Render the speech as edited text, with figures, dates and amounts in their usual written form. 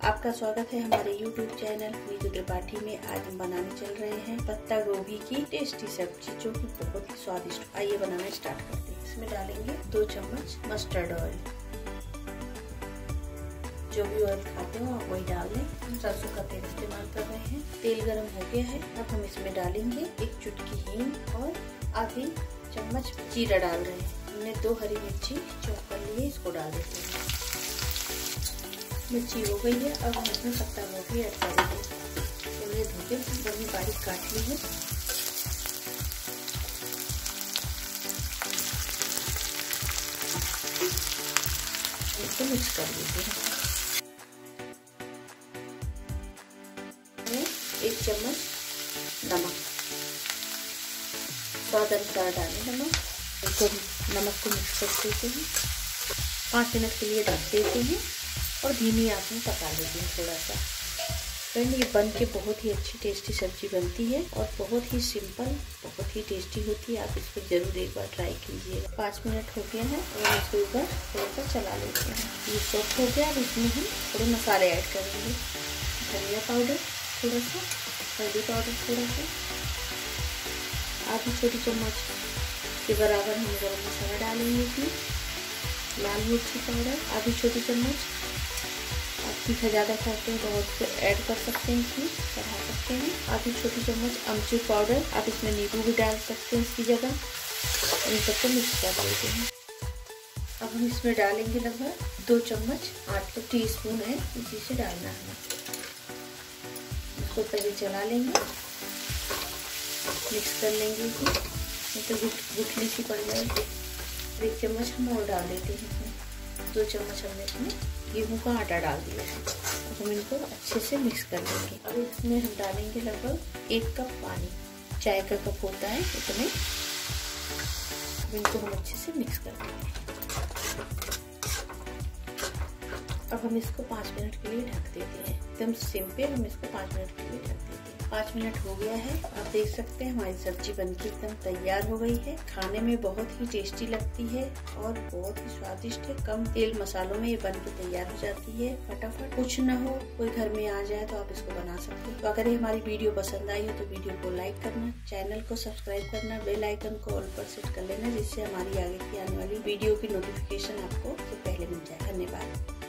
आपका स्वागत है हमारे YouTube चैनल नीतू त्रिपाठी में। आज हम बनाने चल रहे हैं पत्ता गोभी की टेस्टी सब्जी, जो कि बहुत ही स्वादिष्ट। आइए बनाना स्टार्ट करते हैं। इसमें डालेंगे 2 चम्मच मस्टर्ड ऑयल। जो भी ऑयल खाते हो आप वही डाल लें। हम सरसों का तेल इस्तेमाल कर रहे हैं। तेल गरम हो गया है। अब हम इसमें डालेंगे 1 चुटकी हींग और आधी चम्मच जीरा डाल रहे हैं। हमने 2 हरी मिर्ची चॉप कर लिए, इसको डाल देते हैं। मिर्ची हो गई है। अब हम इसमें पत्ता गोभी ऐड कर देंगे। उन्हें धोके बड़ी बारीक काट ली है। इसको मिक्स कर देते हैं। 1 चम्मच नमक, स्वाद अनुसार डालें नमक। इसको नमक को मिक्स कर देते हैं। 5 मिनट के लिए ढक देते हैं और धीमी आंच में पका लेते हैं थोड़ा सा। फ्रेंड, ये बन के बहुत ही अच्छी टेस्टी सब्जी बनती है और बहुत ही सिंपल, बहुत ही टेस्टी होती है। आप इसको जरूर एक बार ट्राई कीजिएगा। 5 मिनट हो गया है और इसके ऊपर थोड़ा सा चला लेते हैं। ये सॉफ्ट हो गया। अब इसमें हम थोड़े मसाले ऐड करेंगे। धनिया पाउडर थोड़ा सा, हल्दी पाउडर थोड़ा सा, आधी छोटी चम्मच के बराबर हम गरम मसाला डालेंगे इसमें। लाल मिर्ची पाउडर आधी छोटी चम्मच। आप तीखा ज़्यादा खाते हैं तो उसको ऐड कर सकते हैं, इसमें बढ़ा सकते हैं। आधी छोटी चम्मच अमचूर पाउडर। आप इसमें नींबू भी डाल सकते हैं इसकी जगह। इन सबको मिक्स कर देते हैं। अब हम इसमें डालेंगे लगभग 2 चम्मच, 8 टीस्पून है, इसी से डालना है। इसको पहले चला लेंगे, मिक्स कर लेंगे इसे, नहीं तो गुठली सी पड़ जाएगी। 1 चम्मच हम और डाल देते हैं इसमें। 2 चम्मच हमने इसमें गेहूं का आटा डाल दिया है। अब हम इनको अच्छे से मिक्स कर लेंगे। अब इसमें हम डालेंगे लगभग 1 कप पानी, चाय का कप होता है उतने। अब इनको हम अच्छे से मिक्स कर देंगे। अब हम इसको 5 मिनट के लिए ढक देते हैं। एकदम सिम पे हम इसको 5 मिनट के लिए ढक देते हैं। 5 मिनट हो गया है। आप देख सकते हैं हमारी सब्जी बनके एकदम तैयार हो गई है। खाने में बहुत ही टेस्टी लगती है और बहुत ही स्वादिष्ट है। कम तेल मसालों में ये बनके तैयार हो जाती है फटाफट। कुछ ना हो, कोई घर में आ जाए तो आप इसको बना सकते हैं। तो अगर ये हमारी वीडियो पसंद आई हो तो वीडियो को लाइक करना, चैनल को सब्सक्राइब करना, बेल आइकन को ऑल पर सेट कर लेना, जिससे हमारी आगे की आने वाली वीडियो की नोटिफिकेशन आपको सबसे पहले मिल जाए। धन्यवाद।